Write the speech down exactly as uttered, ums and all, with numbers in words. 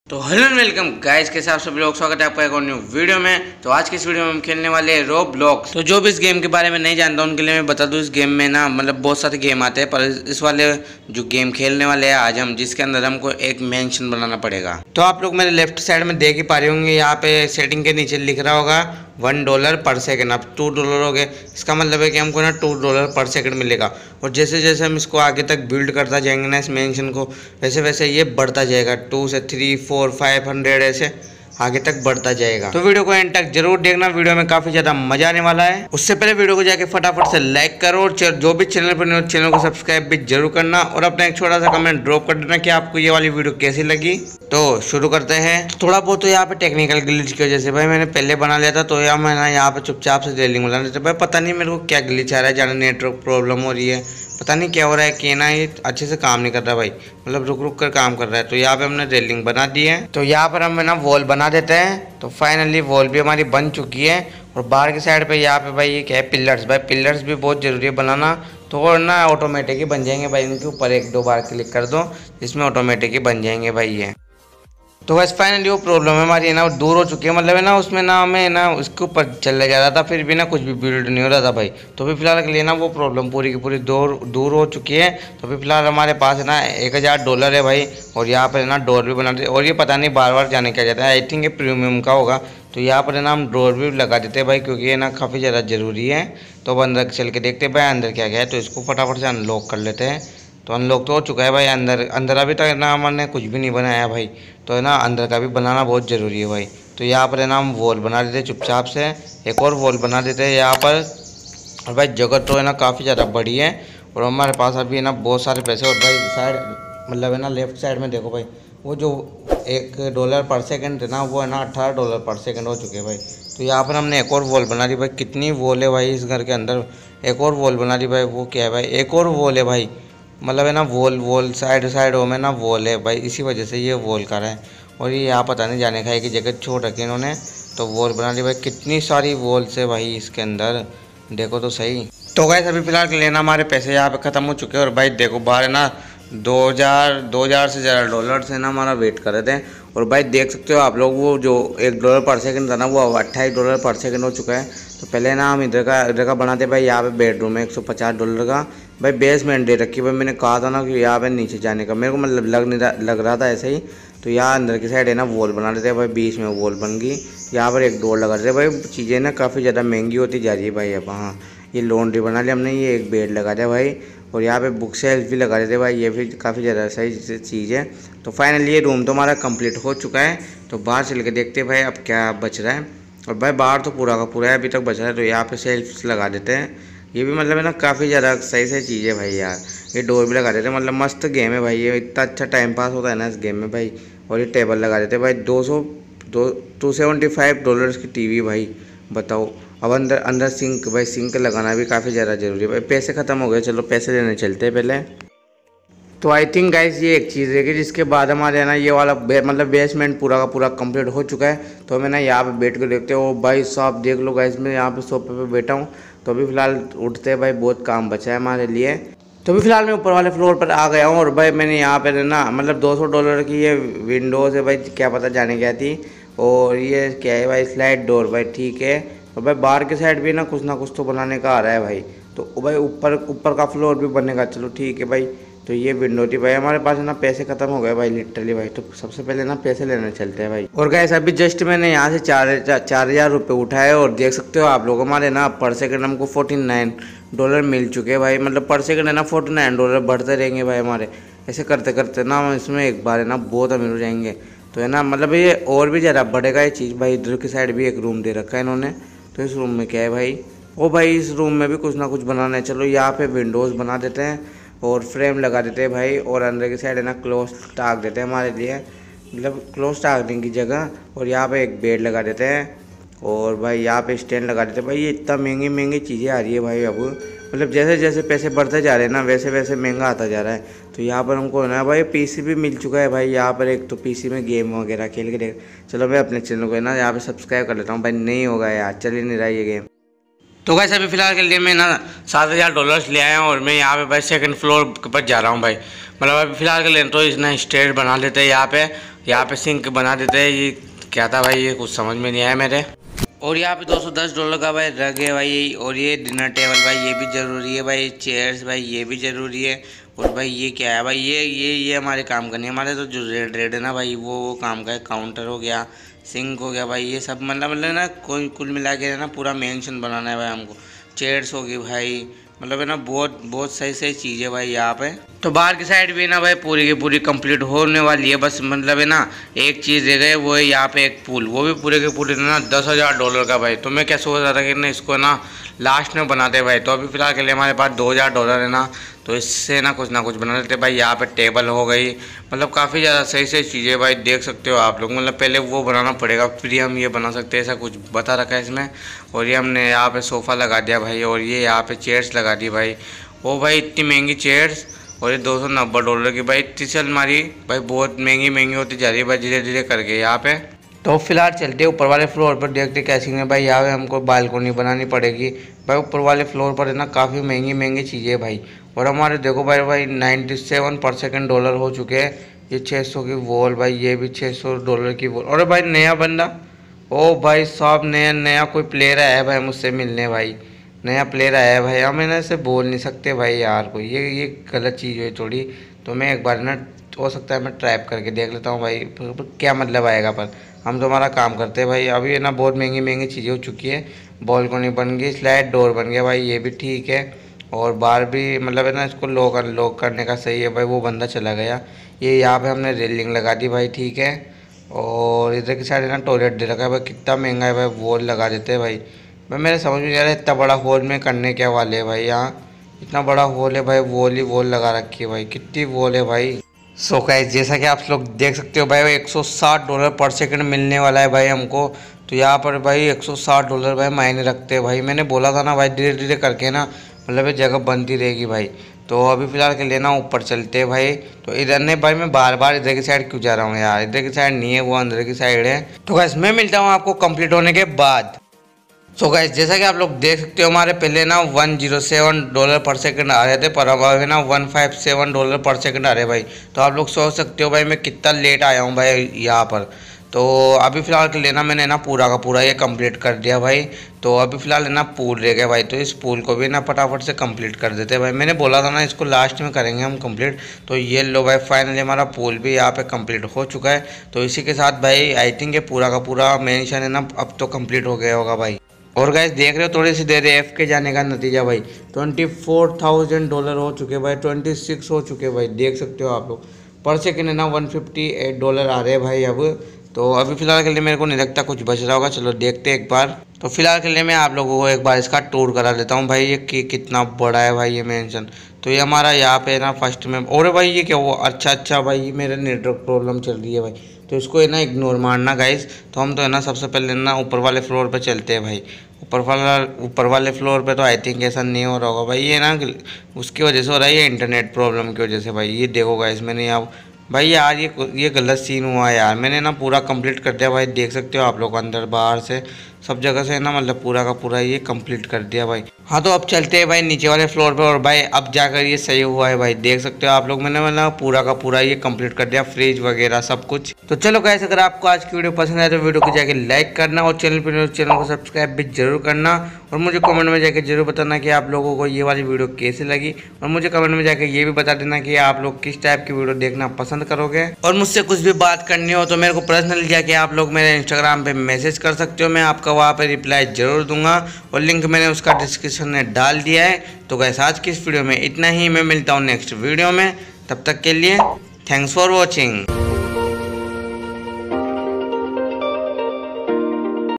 तो hello and welcome guys, के साथ सभी लोग स्वागत है आपका एक और न्यू वीडियो में। तो आज की इस वीडियो में हम खेलने वाले हैं रोब्लॉक्स। तो जो भी इस गेम के बारे में नहीं जानता उनके लिए मैं बता दूं, इस गेम में ना मतलब बहुत सारे गेम आते हैं, पर इस वाले जो गेम खेलने वाले हैं आज हम, जिसके अंदर हमको एक मेंशन बनाना पड़ेगा। तो आप लोग मेरे लेफ्ट साइड में देख ही पा रहे होंगे, यहाँ पे सेटिंग के नीचे लिख रहा होगा वन डॉलर पर सेकंड। अब टू डॉलर हो गए, इसका मतलब है कि हमको ना टू डॉलर पर सेकंड मिलेगा। और जैसे जैसे हम इसको आगे तक बिल्ड करता जाएंगे ना इस मेंशन को, वैसे वैसे ये बढ़ता जाएगा। टू से थ्री फोर फाइव हंड्रेड ऐसे आगे तक बढ़ता जाएगा। तो वीडियो को एंड तक जरूर देखना, वीडियो में काफी ज्यादा मजा आने वाला है। उससे पहले वीडियो को जाके फटाफट से लाइक करो और जो भी चैनल पर नहीं चैनल को सब्सक्राइब भी जरूर करना और अपना एक छोटा सा कमेंट ड्रॉप कर देना कि आपको ये वाली वीडियो कैसी लगी। तो शुरू करते हैं। थोड़ा बहुत तो यहाँ पे टेक्निकल ग्लिच की वजह से भाई मैंने पहले बना लिया था, तो यहाँ मैं ना यहाँ पे चुपचाप से रेलिंग बना लेते भाई। पता नहीं मेरे को क्या ग्लिच आ रहा है, जाने नेटवर्क प्रॉब्लम हो रही है, पता नहीं क्या हो रहा है कि ना ये अच्छे से काम नहीं कर रहा भाई, मतलब रुक रुक कर काम कर रहा है। तो यहाँ पे हमने रेलिंग बना दी है, तो यहाँ पर हम ना वॉल बना देते हैं। तो फाइनली वॉल भी हमारी बन चुकी है। और बाहर की साइड पे यहाँ पे भाई ये क्या है, पिलर्स। भाई पिलर्स भी बहुत ज़रूरी है बनाना, तो और ना ऑटोमेटिक ही बन जाएंगे भाई। इनके ऊपर एक दो बार क्लिक कर दो, इसमें ऑटोमेटिक ही बन जाएंगे भाई ये। तो बस फाइनली वो प्रॉब्लम है हमारी है ना, वो दूर हो चुकी है। मतलब है ना उसमें ना हमें ना उसके ऊपर चलने जा रहा था, फिर भी ना कुछ भी बिल्ड नहीं हो रहा था भाई। तो भी फिलहाल के लिए ना वो प्रॉब्लम पूरी की पूरी दूर दूर हो चुकी है। तो भी फिलहाल हमारे पास है ना एक हज़ार डॉलर है भाई। और यहाँ पर है ना डोर भी बना देते, और ये पता नहीं बार बार जाने क्या जाता है, आई थिंक ये प्रीमियम का होगा। तो यहाँ पर है ना हम डोर भी लगा देते हैं भाई, क्योंकि ये ना काफ़ी ज़्यादा ज़रूरी है। तो अब अंदर चल के देखते हैं भाई अंदर क्या क्या है। तो इसको फटाफट से अनलॉक कर लेते हैं। तो अनलॉक तो हो चुका है भाई। अंदर अंदर अभी तक ना हमने कुछ भी नहीं बनाया भाई, तो है ना अंदर का भी बनाना बहुत ज़रूरी है भाई। तो यहाँ पर है ना हम वॉल बना देते चुपचाप से, एक और वॉल बना देते हैं यहाँ पर। और भाई जगह तो है ना काफ़ी ज़्यादा बड़ी है, और हमारे पास अभी है ना बहुत सारे पैसे। और भाई साइड मतलब है ना लेफ्ट साइड में देखो भाई, वो जो एक डॉलर पर सेकेंड है ना, वो है ना अट्ठारह डॉलर पर सेकेंड हो चुके हैं भाई। तो यहाँ पर हमने एक और वॉल बना दी भाई। कितनी वॉल है भाई इस घर के अंदर, एक और वॉल बना दी भाई। वो क्या है भाई, एक और वॉल है भाई। मतलब है ना वॉल वॉल साइड साइडों में ना वॉल है भाई, इसी वजह से ये वॉल कर रहा है। और ये यहाँ पता नहीं जाने का है कि जगह छोड़ रखी इन्होंने, तो वॉल बना ली भाई। कितनी सारी वॉल्स है भाई इसके अंदर, देखो तो सही। तो गाइस अभी फिलहाल के लेना हमारे पैसे यहाँ पे ख़त्म हो चुके हैं। और भाई देखो बाहर है ना दो हज़ार दो हज़ार से ज़्यादा डॉलर से ना हमारा वेट कर रहे थे। और भाई देख सकते हो आप लोग, वो जो एक डॉलर पर सेकंड था ना, वो अट्ठाईस डॉलर पर सेकंड हो चुका है। तो पहले ना हम इधर का इधर का बनाते भाई। यहाँ पे बेडरूम है एक सौ पचास डॉलर का भाई। बेसमेंट दे रखी भाई, मैंने कहा था ना कि यहाँ पे नीचे जाने का, मेरे को मतलब लग नहीं रहा लग रहा था ऐसे ही। तो यहाँ अंदर की साइड है ना वॉल बना लेते हैं भाई, बीच में वॉल बन गई। यहाँ पर एक डोर लगा देते भाई। चीज़ें ना काफ़ी ज़्यादा महंगी होती जा रही है भाई। अब हाँ ये लॉन्ड्री बना लिया हमने, ये एक बेड लगा दिया भाई। और यहाँ पे बुक शेल्फ भी लगा देते भाई, ये भी काफ़ी ज़्यादा सही चीज़ है। तो फाइनली ये रूम तो हमारा कंप्लीट हो चुका है। तो बाहर चल के देखते हैं भाई अब क्या बच रहा है। और भाई बाहर तो पूरा का पूरा है, अभी तक बच रहा है। तो यहाँ पे शेल्फ लगा देते हैं, ये भी मतलब है ना काफ़ी ज़्यादा सही सही चीज़ है भाई यार। ये डोर भी लगा देते हैं, मतलब मस्त गेम है भाई ये, इतना अच्छा टाइम पास होता है ना इस गेम में भाई। और ये टेबल लगा देते हैं भाई। दो सौ दो टू सेवेंटी फाइव डॉलर की टीवी भाई, बताओ। अब अंदर अंदर सिंक भाई, सिंक लगाना भी काफ़ी ज़्यादा ज़रूरी है भाई। पैसे ख़त्म हो गए, चलो पैसे लेने चलते हैं पहले। तो आई थिंक गाइस ये एक चीज़ है कि जिसके बाद हमारे ना ये वाला बे, मतलब बेसमेंट पूरा का पूरा कंप्लीट हो चुका है। तो हमें ना यहाँ पे बैठ कर देखते हो भाई साहब, देख लो गाइस मैं यहाँ पे सोफे पे बैठा हूँ। तो अभी फ़िलहाल उठते हैं भाई, बहुत काम बचा है हमारे लिए। तो अभी फ़िलहाल मैं ऊपर वाले फ्लोर पर आ गया हूँ। और भाई मैंने यहाँ पर ना मतलब दो सौ डॉलर की ये विंडोज़ है भाई, क्या पता जाने क्या थी। और ये क्या है भाई, स्लाइड डोर भाई, ठीक है। और भाई बाहर के साइड भी ना कुछ ना कुछ तो बनाने का आ रहा है भाई। तो भाई ऊपर ऊपर का फ्लोर भी बनेगा, चलो ठीक है भाई। तो ये विंडो थी भाई। हमारे पास है ना पैसे खत्म हो गए भाई लिटरली भाई। तो सबसे पहले ना पैसे लेने चलते हैं भाई। और गाइस अभी जस्ट मैंने यहाँ से चार चार हज़ार रुपये उठाए। और देख सकते हो आप लोग हमारे ना पर सेकंड हमको फोर्टी नाइन डॉलर मिल चुके हैं भाई। मतलब पर सेकंड है ना फोर्टी नाइन डॉलर बढ़ते रहेंगे भाई हमारे। ऐसे करते करते ना हम इसमें एक बार है ना बहुत अमीर हो जाएंगे। तो है ना मतलब ये और भी ज़्यादा बढ़ेगा ये चीज़ भाई। इधर की साइड भी एक रूम दे रखा है इन्होंने। तो इस रूम में क्या है भाई, ओ भाई इस रूम में भी कुछ ना कुछ बनाना है। चलो यहाँ पे विंडोज़ बना देते हैं और फ्रेम लगा देते हैं भाई। और अंदर की साइड है ना क्लोज टाक देते हैं हमारे लिए, मतलब क्लोज टाकने की जगह। और यहाँ पे एक बेड लगा देते हैं। और भाई यहाँ पे स्टैंड लगा देते हैं भाई। ये इतना महंगी महंगी चीज़ें आ रही है भाई अब, मतलब जैसे जैसे पैसे बढ़ते जा रहे हैं ना वैसे वैसे महंगा आता जा रहा है। तो यहाँ पर हमको ना भाई पीसी भी मिल चुका है भाई। यहाँ पर एक तो पीसी में गेम वगैरह खेल के देख। चलो मैं अपने चैनल को ना यहाँ पे सब्सक्राइब कर लेता हूँ भाई, नहीं होगा यार, चल ही नहीं रहा ये गेम। तो गाइस अभी फिलहाल के लिए मैं ना सात हज़ार डॉलर्स ले आया हूँ। और मैं यहाँ पे भाई सेकंड फ्लोर पर जा रहा हूँ भाई। मतलब अभी फिलहाल के लिए तो इसने स्टेयर बना लेते हैं यहाँ पे। यहाँ पे सिंक बना देते हैं। ये क्या था भाई, ये कुछ समझ में नहीं आया मेरे। और यहाँ पे दो सौ दस डॉलर का भाई रग है भाई। और ये डिनर टेबल भाई, ये भी ज़रूरी है भाई। चेयर्स भाई, ये भी ज़रूरी है। और भाई ये क्या है भाई, ये ये ये हमारे काम करनी है। हमारे तो जो रेड रेड है ना भाई, वो वो काम का है। काउंटर हो गया, सिंक हो गया भाई, ये सब मतलब मतलब ना कोई कुल मिला के ना पूरा मेंशन बनाना है भाई हमको। चेयर्स होगी भाई, मतलब है ना बहुत बहुत सही सही चीज़ है भाई यहाँ पे। तो बाहर की साइड भी ना भाई पूरी की पूरी कंप्लीट होने वाली है। बस मतलब है ना एक चीज़ रह गई, वो है यहाँ पे एक पूल। वो भी पूरे के पूरे ना दस हज़ार डॉलर का भाई। तो मैं क्या सोच रहा था कि ना इसको ना लास्ट में बनाते भाई। तो अभी फिलहाल के लिए हमारे पास दो हज़ार डॉलर है ना, तो इससे ना कुछ ना कुछ बना लेते भाई। यहाँ पे टेबल हो गई, मतलब काफ़ी ज़्यादा सही सही चीज़ें भाई, देख सकते हो आप लोग। मतलब पहले वो बनाना पड़ेगा फिर हम ये बना सकते हैं, ऐसा कुछ बता रखा है इसमें। और ये हमने यहाँ पे सोफ़ा लगा दिया भाई, और ये यहाँ पे चेयर्स लगा दी भाई। ओ भाई इतनी महंगी चेयर्स, और ये दो सौ नब्बे डॉलर की भाई। इतनी सी अलमारी भाई बहुत महंगी महंगी होती जा रही है भाई धीरे धीरे करके यहाँ पे। तो फिलहाल चलते ऊपर वाले फ्लोर पर, देखते कैसी है भाई। यहाँ पे हमको बालकोनी बनानी पड़ेगी भाई। ऊपर वाले फ्लोर पर है ना काफ़ी महंगी महंगी चीज़ें भाई। और हमारे देखो भाई भाई ninety seven per second dollar हो चुके हैं। ये छः सौ की वॉल भाई, ये भी छः सौ डॉलर की वॉल। और भाई नया बंदा, ओ भाई साहब नया नया कोई प्लेयर आया है भाई मुझसे मिलने भाई। नया प्लेयर आया है भाई, हम इन्हें से बोल नहीं सकते भाई यार कोई, ये ये गलत चीज़ है थोड़ी। तो मैं एक बार ना हो सकता है मैं ट्रैप करके देख लेता हूँ भाई क्या मतलब आएगा। पर हम तो हमारा काम करते हैं भाई। अभी है ना बहुत महंगी महंगी चीज़ें हो चुकी है। बालकनी बन गई, स्लाइड डोर बन गया भाई, ये भी ठीक है। और बाहर भी मतलब है ना इसको लॉक अनलॉक करने का सही है भाई। वो बंदा चला गया। ये यहाँ पे हमने रेलिंग लगा दी भाई, ठीक है। और इधर की साइड है ना टॉयलेट दे रखा है भाई। कितना महंगा है भाई, वॉल लगा देते हैं भाई। भाई मेरे समझ में नहीं आ रहा है इतना बड़ा हॉल में करने क्या वाले है भाई। यहाँ इतना बड़ा हॉल है भाई, वॉल ही वॉल लगा रखी है भाई। कितनी वॉल है भाई। सो गाइस जैसा कि आप लोग देख सकते हो भाई एक सौ साठ डॉलर पर सेकंड मिलने वाला है भाई हमको। तो यहाँ पर भाई एक सौ साठ डॉलर भाई मायने रखते हैं भाई। मैंने बोला था ना भाई धीरे धीरे करके ना मतलब ये जगह बनती रहेगी भाई। तो अभी फ़िलहाल के लिए ना ऊपर चलते हैं भाई। तो इधर ने भाई मैं बार बार इधर की साइड क्यों जा रहा हूँ यार, इधर की साइड नहीं है, वो अंदर की साइड है। तो गाइस मैं मिलता हूँ आपको कंप्लीट होने के बाद। सो so गाइस जैसा कि आप लोग देख सकते हो हमारे पहले ना one zero seven dollar per second आ रहे थे, पर अब अभी ना one five seven dollar per second आ रहे भाई। तो आप लोग सोच सकते हो भाई मैं कितना लेट आया हूँ भाई यहाँ पर। तो अभी फ़िलहाल के लिए ना मैंने ना पूरा का पूरा ये कंप्लीट कर दिया भाई। तो अभी फ़िलहाल है ना पूल रह गया भाई। तो इस पूल को भी ना फटाफट से कंप्लीट कर देते हैं भाई। मैंने बोला था ना इसको लास्ट में करेंगे हम कंप्लीट। तो ये लो भाई फाइनली हमारा पूल भी यहाँ पे कंप्लीट हो चुका है। तो इसी के साथ भाई आई थिंक ये पूरा का पूरा मेंशन है ना अब तो कंप्लीट हो गया होगा भाई। और गाइस देख रहे हो थोड़ी सी देर एफ के जाने का नतीजा भाई ट्वेंटी फोर थाउजेंड डॉलर हो चुके भाई, ट्वेंटी सिक्स हो चुके भाई। देख सकते हो आप लोग पर सेकेंड है ना वन फिफ्टी एट डॉलर आ रहे हैं भाई अब। तो अभी फ़िलहाल के लिए मेरे को नहीं लगता कुछ बच रहा होगा, चलो देखते एक बार। तो फिलहाल के लिए मैं आप लोगों को एक बार इसका टूर करा लेता हूँ भाई। ये कि, कितना बड़ा है भाई ये मेंशन। तो ये हमारा यहाँ पे ना फर्स्ट में, और भाई ये क्या वो अच्छा अच्छा भाई ये मेरा नेटवर्क प्रॉब्लम चल रही है भाई। तो इसको है ना इग्नोर मारना गाइस। तो हम तो है ना सबसे पहले ना ऊपर वाले फ्लोर पे चलते हैं भाई। ऊपर वाला ऊपर वाले फ्लोर पे तो आई थिंक ऐसा नहीं हो रहा होगा भाई। ये ना उसकी वजह से हो रहा है, ये इंटरनेट प्रॉब्लम की वजह से भाई। ये देखो गाइस मैंने यहाँ भाई यार ये ये गलत सीन हुआ यार। मैंने ना पूरा कंप्लीट कर दिया भाई, देख सकते हो आप लोग अंदर बाहर से सब जगह से ना मतलब पूरा का पूरा ये कंप्लीट कर दिया भाई। हाँ तो अब चलते हैं भाई नीचे वाले फ्लोर पे। और भाई अब जाकर ये सही हुआ है भाई, देख सकते हो आप लोग। मैंने मतलब पूरा का पूरा ये कंप्लीट कर दिया, फ्रिज वगैरह सब कुछ। तो चलो गाइस अगर आपको आज की वीडियो पसंद आए तो वीडियो को जाके लाइक करना, और चैनल पर चैनल को सब्सक्राइब भी जरूर करना। और मुझे कमेंट में जाके जरूर बताना कि आप लोगों को ये वाली वीडियो कैसी लगी। और मुझे कमेंट में जाके ये भी बता देना कि आप लोग किस टाइप की वीडियो देखना पसंद करोगे। और मुझसे कुछ भी बात करनी हो तो मेरे को पर्सनली जाके आप लोग मेरे इंस्टाग्राम पे मैसेज कर सकते हो, मैं आपका वहाँ पे रिप्लाई जरूर दूंगा। और लिंक मैंने उसका डिस्क्रिप्शन में डाल दिया है। तो गाइस आज की इस वीडियो में इतना ही, मैं मिलता हूँ नेक्स्ट वीडियो में। तब तक के लिए थैंक्स फॉर वॉचिंग।